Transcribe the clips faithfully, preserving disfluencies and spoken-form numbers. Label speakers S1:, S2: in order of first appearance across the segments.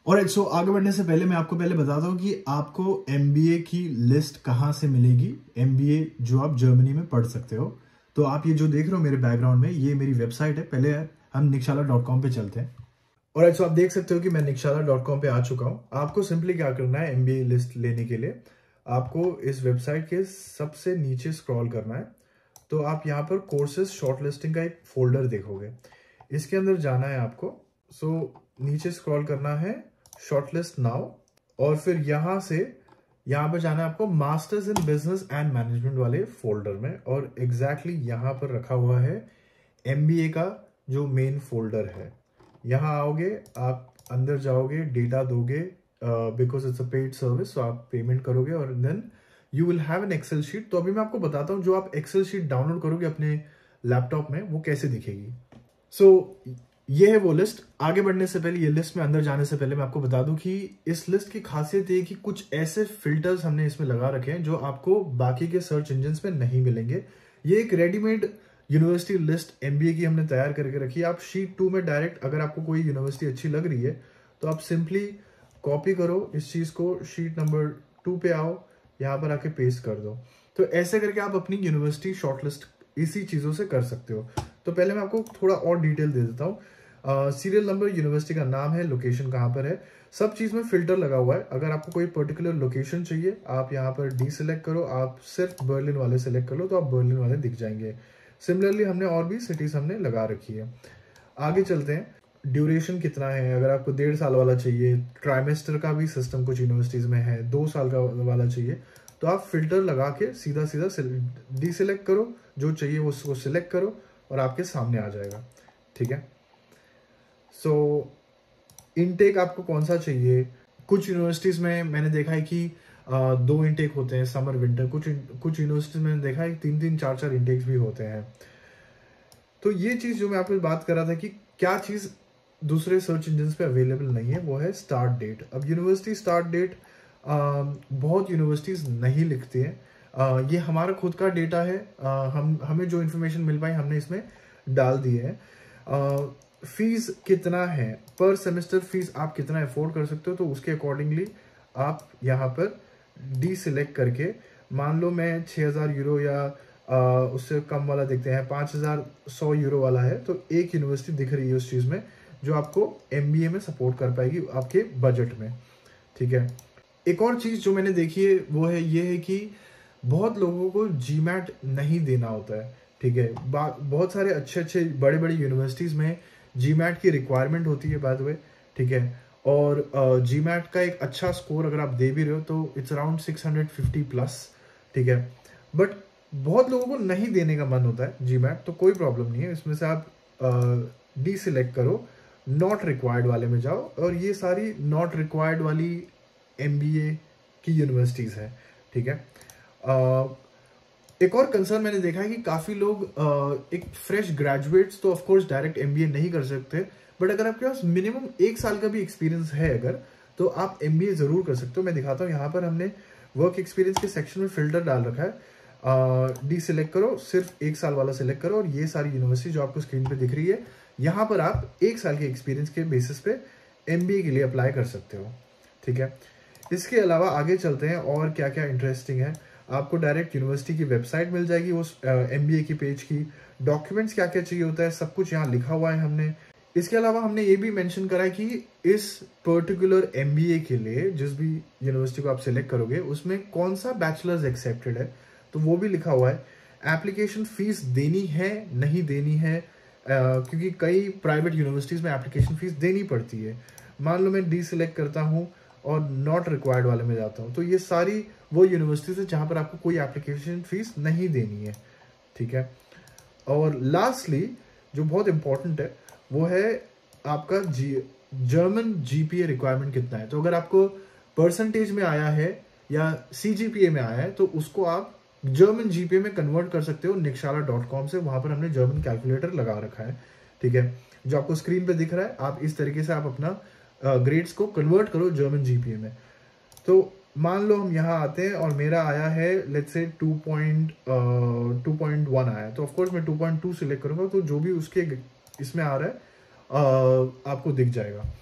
S1: और सो आगे बढ़ने से पहले मैं आपको पहले बताता हूँ कि आपको एमबीए की लिस्ट कहाँ से मिलेगी, एमबीए जो आप जर्मनी में पढ़ सकते हो। तो आप ये जो देख रहे हो मेरे बैकग्राउंड में, ये मेरी वेबसाइट है। पहले हम निकशाला डॉट कॉम पे चलते हैं। और सो आप देख सकते हो कि मैं निकशाला डॉट कॉम पे आ चुका हूँ। आपको सिंपली क्या करना है, एमबीए लिस्ट लेने के लिए आपको इस वेबसाइट के सबसे नीचे स्क्रॉल करना है। तो आप यहाँ पर कोर्सेज शॉर्टलिस्टिंग का एक फोल्डर देखोगे, इसके अंदर जाना है आपको। सो नीचे स्क्रॉल करना है शॉर्टलिस्ट नाउ, और फिर यहाँ से यहाँ पर जाना है आपको masters in business and management वाले फोल्डर में। और एग्जैक्टली exactly यहाँ पर रखा हुआ है एमबीए का जो मेन फोल्डर है। यहाँ आओगे, आप अंदर जाओगे, डेटा दोगे, because it's a paid service, so आप पेमेंट करोगे और then you will have an excel sheet. तो अभी मैं आपको बताता हूँ जो आप एक्सेल शीट डाउनलोड करोगे अपने लैपटॉप में वो कैसे दिखेगी। सो so, ये है वो लिस्ट। आगे बढ़ने से पहले, ये लिस्ट में अंदर जाने से पहले मैं आपको बता दूं कि इस लिस्ट की खासियत ये कि कुछ ऐसे फिल्टर्स हमने इसमें लगा रखे हैं जो आपको बाकी के सर्च इंजन में नहीं मिलेंगे। ये एक रेडीमेड यूनिवर्सिटी लिस्ट एमबीए की हमने तैयार करके रखी है। आप शीट टू में डायरेक्ट, अगर आपको कोई यूनिवर्सिटी अच्छी लग रही है तो आप सिंपली कॉपी करो इस चीज को, शीट नंबर टू पे आओ, यहाँ पर आके पेस्ट कर दो। तो ऐसे करके आप अपनी यूनिवर्सिटी शॉर्टलिस्ट इसी चीजों से कर सकते हो। तो पहले मैं आपको थोड़ा और डिटेल दे देता हूँ। सीरियल नंबर, यूनिवर्सिटी का नाम है, लोकेशन कहाँ पर है, सब चीज में फिल्टर लगा हुआ है। अगर आपको कोई पर्टिकुलर लोकेशन चाहिए आप यहाँ पर डी सिलेक्ट करो, आप सिर्फ बर्लिन वाले सिलेक्ट कर लो तो आप बर्लिन वाले दिख जाएंगे। सिमिलरली हमने और भी सिटीज हमने लगा रखी है। आगे चलते हैं। ड्यूरेशन कितना है, अगर आपको डेढ़ साल वाला चाहिए, ट्राइमेस्टर का भी सिस्टम कुछ यूनिवर्सिटीज में है, दो साल का वाला चाहिए, तो आप फिल्टर लगा के सीधा सीधा डी सिलेक्ट करो, जो चाहिए वो उसको सिलेक्ट करो और आपके सामने आ जाएगा। ठीक है। सो so, इनटेक आपको कौन सा चाहिए। कुछ यूनिवर्सिटीज में मैंने देखा है कि आ, दो इनटेक होते हैं, समर विंटर। कुछ कुछ यूनिवर्सिटीज में मैंने देखा है तीन तीन चार चार इनटेक्स भी होते हैं। तो ये चीज जो मैं आपको बात कर रहा था कि क्या चीज दूसरे सर्च इंजन पे अवेलेबल नहीं है, वो है स्टार्ट डेट। अब यूनिवर्सिटी स्टार्ट डेट बहुत यूनिवर्सिटीज नहीं लिखती है। आ, ये हमारा खुद का डेटा है। आ, हम हमें जो इन्फॉर्मेशन मिल पाई हमने इसमें डाल दी है। आ, फीस कितना है पर सेमेस्टर, फीस आप कितना अफोर्ड कर सकते हो, तो उसके अकॉर्डिंगली आप यहाँ पर डी सिलेक्ट करके, मान लो मैं छः हज़ार यूरो या आ, उससे कम वाला देखते हैं, पाँच हज़ार सौ यूरो वाला है, तो एक यूनिवर्सिटी दिख रही है उस चीज़ में जो आपको एमबीए में सपोर्ट कर पाएगी आपके बजट में। ठीक है। एक और चीज़ जो मैंने देखी है वो है ये है कि बहुत लोगों को जीमैट नहीं देना होता है। ठीक है। बहुत सारे अच्छे अच्छे बड़े बड़े यूनिवर्सिटीज़ में जीमैट की रिक्वायरमेंट होती है बाय द वे। ठीक है। और जीमैट uh, का एक अच्छा स्कोर अगर आप दे भी रहे हो तो it's around six hundred fifty plus. ठीक है। बट बहुत लोगों को नहीं देने का मन होता है जीमैट, तो कोई प्रॉब्लम नहीं है, इसमें से आप डी uh, सिलेक्ट करो, नॉट रिक्वायर्ड वाले में जाओ, और ये सारी नॉट रिक्वायर्ड वाली एमबीए की यूनिवर्सिटीज़ हैं। ठीक है। uh, एक और कंसर्न मैंने देखा है कि काफ़ी लोग uh, एक फ्रेश ग्रेजुएट्स तो ऑफकोर्स डायरेक्ट एमबीए नहीं कर सकते, बट अगर आपके पास मिनिमम एक साल का भी एक्सपीरियंस है अगर, तो आप एमबीए जरूर कर सकते हो। मैं दिखाता हूँ, यहाँ पर हमने वर्क एक्सपीरियंस के सेक्शन में फिल्टर डाल रखा है। डी सिलेक्ट करो, सिर्फ एक साल वाला सिलेक्ट करो, और ये सारी यूनिवर्सिटी जो आपको स्क्रीन पे दिख रही है, यहाँ पर आप एक साल के एक्सपीरियंस के बेसिस पे एमबीए के लिए अप्लाई कर सकते हो। ठीक है। इसके अलावा आगे चलते हैं और क्या क्या इंटरेस्टिंग है। आपको डायरेक्ट यूनिवर्सिटी की वेबसाइट मिल जाएगी उस एमबीए की पेज की, डॉक्यूमेंट्स क्या क्या चाहिए होता है सब कुछ यहाँ लिखा हुआ है हमने। इसके अलावा हमने ये भी मेंशन करा है कि इस पर्टिकुलर एमबीए के लिए जिस भी यूनिवर्सिटी को आप सिलेक्ट करोगे उसमें कौन सा बैचलर्स एक्सेप्टेड है, तो वो भी लिखा हुआ है। एप्लीकेशन फीस देनी है नहीं देनी है, आ, क्योंकि कई प्राइवेट यूनिवर्सिटीज़ में एप्लीकेशन फीस देनी पड़ती है। मान लो मैं डी सिलेक्ट करता हूँ और नॉट रिक्वायर्ड वाले में जाता हूँ, तो ये सारी वो यूनिवर्सिटीज़ है जहाँ पर आपको कोई एप्लीकेशन फीस नहीं देनी है। ठीक है। और लास्टली जो बहुत इंपॉर्टेंट है वो है आपका जी जर्मन जीपीए रिक्वायरमेंट कितना है। तो अगर आपको परसेंटेज में आया है या सीजीपीए में आया है तो उसको आप जर्मन जीपीए में कन्वर्ट कर सकते हो निकशाला डॉट कॉम से। वहां पर हमने जर्मन कैलकुलेटर लगा रखा है। ठीक है। जो आपको स्क्रीन पे दिख रहा है, आप इस तरीके से आप अपना ग्रेड्स को कन्वर्ट करो जर्मन जीपीए में। तो मान लो हम यहाँ आते हैं और मेरा आया है let's say two point two point one आया है, तो ऑफकोर्स मैं टू पॉइंट टू सिलेक्ट करूंगा, तो जो भी उसके इसमें आ रहा है आ, आपको दिख जाएगा।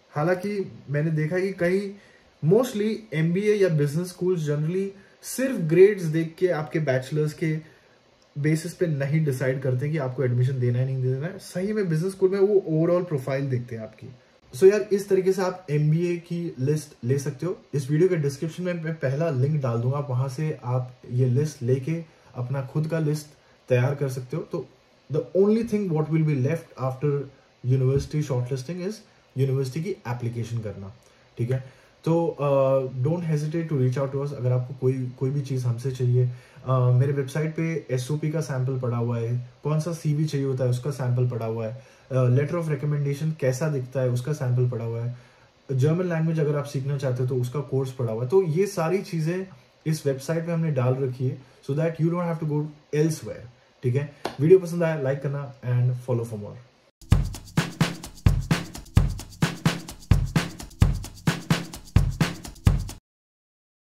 S1: हालांकि मैंने देखा कि कई मोस्टली एमबीए या बिजनेस स्कूल्स जनरली सिर्फ ग्रेड्स देख के आपके बैचलर्स के बेसिस पे नहीं डिसाइड करते कि आपको एडमिशन देना है नहीं देना है। सही में बिजनेस स्कूल में वो ओवरऑल प्रोफाइल देखते हैं आपकी। सो so यार, इस तरीके से आप एमबीए की लिस्ट ले सकते हो। इस वीडियो के डिस्क्रिप्शन में मैं पहला लिंक डाल दूंगा, वहां से आप ये लिस्ट लेके अपना खुद का लिस्ट तैयार कर सकते हो। तो the only thing what will be left after university shortlisting is university की एप्लीकेशन करना, ठीक है। तो don't hesitate to reach out to us अगर आपको कोई कोई भी चीज़ हमसे चाहिए। uh, मेरे वेबसाइट पे एसओपी का सैंपल पड़ा हुआ है, कौन सा सीवी चाहिए होता है उसका सैंपल पड़ा हुआ है, लेटर ऑफ रिकमेंडेशन कैसा दिखता है उसका सैंपल पड़ा हुआ है, जर्मन लैंग्वेज अगर आप सीखना चाहते हो तो उसका कोर्स पड़ा हुआ है। तो ये सारी चीज़ें इस वेबसाइट पे हमने डाल रखी है so that you don't have to go elsewhere, ठीक है। वीडियो पसंद आया लाइक करना एंड फॉलो फॉर मोर।